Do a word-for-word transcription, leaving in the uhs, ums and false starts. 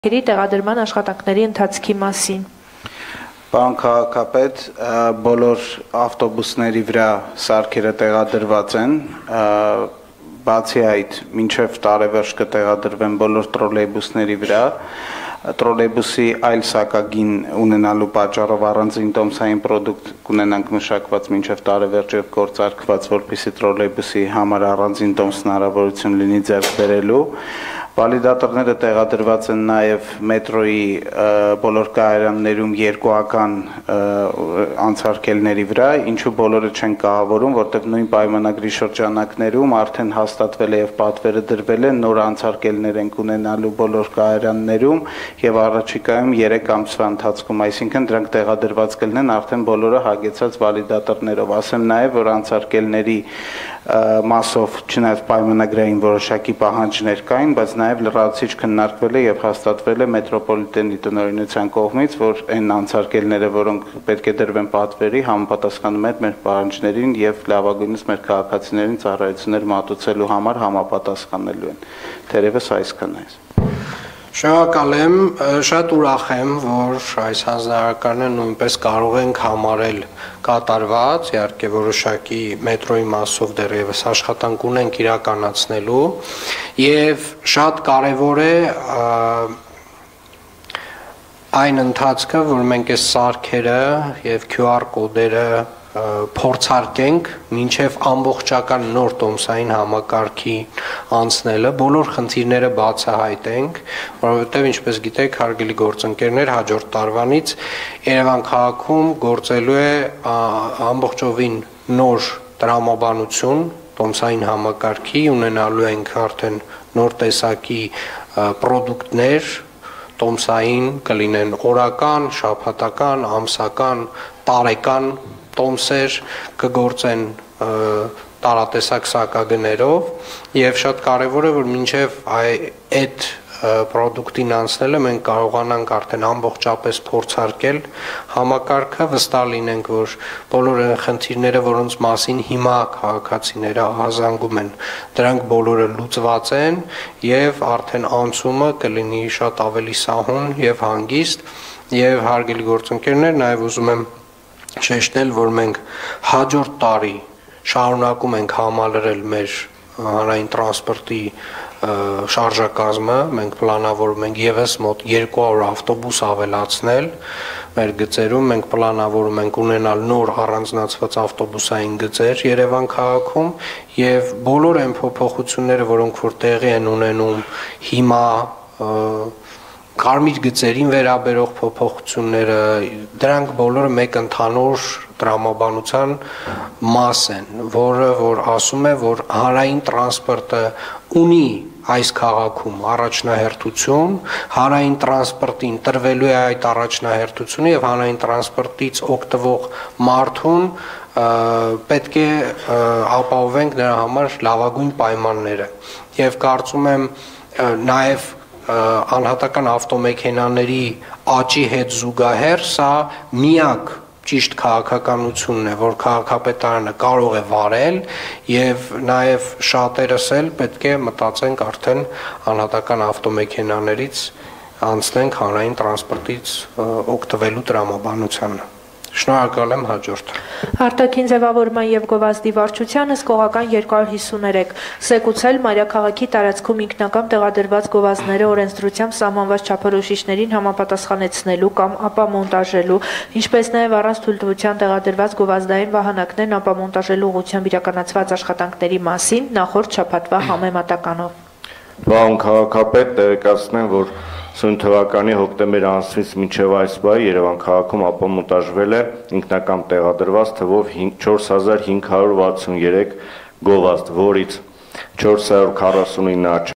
Տեղադրման աշխատանքների ընթացքի մասին։ Պարոն քաղաքապետ, բոլոր ավտոբուսների վրա սարքերը տեղադրված են, բացի այդ, մինչև տարեվերջ կտեղադրվեն բոլոր տրոլեյբուսների վրա, տրոլեյբուսի այլ սակագին ունենալու պատճառով առանձին տոմսային պրոդուկտ կունենանք մշակված մինչև տարեվերջ եւ գործարկված, որպեսզի տրոլեյբուսի համար առանձին տոմս հնարավորություն լինի ձեռք բերելու։ Վալիդատորները տեղադրված են նաև մետրոյի բոլոր կայարաններում երկուական անցարկելների վրա, ինչու բոլորը չեն կահավորում, որտեղ նույն պայմանագրի շրջանակներում արդեն հաստատվել է եւ պատվերը դրվել է, նոր անցարկելներ են ունենալու բոլոր կայարաններում եւ առաջիկայում երեք ամսվա ընթացքում, այսինքն դրանք տեղադրված կլինեն արդեն բոլորը հագեցած վալիդատորներով։ Ասեմ նաև, որ անցարկելների մասով չնայած պայմանագրային որոշակի պահանջներ կային, բայց նաև լրացուցիչ քննարկվել է եւ հաստատվել է մետրոպոլիտենի տնօրինության կողմից, որ այն անցարկելները, որոնք պետք է դրվեն պատվերի, համապատասխանում են մեր պահանջներին եւ լավագույնս մեր քաղաքացիներին ծառայություններ մատուցելու համար համապատասխանելու են։ Թերևս այսքան է։ Շնորհակալ եմ, շատ ուրախ եմ, որ այս հանձնարարականը նույնպես կարող ենք համարել կատարված, իհարկե որոշակի մետրոյի մասով դեռևս աշխատանք ունենք իրականացնելու եւ շատ կարեւոր է այն ընթացքը, որ մենք այս սարքերը եւ Q R կոդերը փորձարկենք մինչև ամբողջական նոր տոմսային համակարգի անցնելը, բոլոր խնդիրները բացահայտենք, որովհետև ինչպես գիտեք, հարգելի գործընկերներ, հաջորդ տարվանից Երևան քաղաքում գործելու է ամբողջովին նոր տրամաբանություն տոմսային համակարգի, ունենալու ենք արդեն նոր տեսակի պրոդուկտներ, տոմսային կլինեն օրական, շաբաթական, ամսական, տարեկան տոմսեր կգործեն տարատեսակ սակագներով եւ շատ կարեւոր է որ մինչեւ այդ պրոդուկտին անցնելը մենք կարողանանք արդեն ամբողջապես փորձարկել համակարգը, վստահ լինենք, որ բոլոր խնդիրները, որոնց մասին հիմա քաղաքացիները ահազանգում են, դրանք բոլորը լուծված են եւ արդեն անցումը կլինի շատ ավելի սահուն եւ հանգիստ եւ հարգելի գործընկերներ, նաեւ ուզում եմ շեշտել, որ մենք հաջորդ տարի շարունակում ենք համալրել մեր հանրային տրանսպորտի շարժակազմը, մենք պլանավորում ենք եւս մոտ երկու հարյուր ավտոբուս ավելացնել մեր գծերում, մենք պլանավորում ենք ունենալ նոր առանձնացված ավտոբուսային գծեր Երևան քաղաքում եւ բոլոր այն փոփոխությունները, որոնք որ տեղի են ունենում հիմա Կարմիր գծերին վերաբերող փոփոխությունները, դրանք բոլորը մեկ ընդհանուր տրամաբանության մաս են, որը որ ասում է, որ հանրային տրանսպորտը ունի այս քաղաքում առաջնահերթություն, հանրային տրանսպորտին տրվելու է այդ առաջնահերթությունը եւ հանրային տրանսպորտից օգտվող մարդուն պետք է ապահովենք նրա համար լավագույն պայմանները եւ կարծում եմ նաեւ անհատական ավտոմեքենաների աճի հետ զուգահեռ սա միակ ճիշտ քաղաքականությունն է, որ քաղաքապետարանը կարող է վարել եւ նաեւ շատերս էլ պետք է մտածենք արդեն անհատական ավտոմեքենաներից անցնենք հանրային տրանսպորտից օգտվելու տրամաբանությանը։ Շնորհակալ եմ, հաջորդ։ Արտաքին ձևավորման եւ գովազդի վարչությանը սկողական երկու հարյուր հիսուներեք զեկուցել մայրաքաղաքի տարածքում ինքնակամ տեղադրված գովազդները օրենսդրությամբ սահմանված չափորոշիչներին համապատասխանեցնելու կամ ապամոնտաժելու, ինչպես նաեւ առանց թույլտվության տեղադրված գովազդային վահանակներն ապամոնտաժելու ուղղությամբ իրականացված աշխատանքների մասին նախորդ շաբաթվա համեմատականով։ Պարոն քաղաքապետ, տեղեկացնեմ, որ Սույն թվականի հոկտեմբեր ամսից մինչև այս բայ Երևան քաղաքում ապամոնտաժվել է ինքնակամ տեղադրված թվով չորս հազար հինգ հարյուր վաթսուններեք գովազդ, որից չորս հարյուր քառասունինը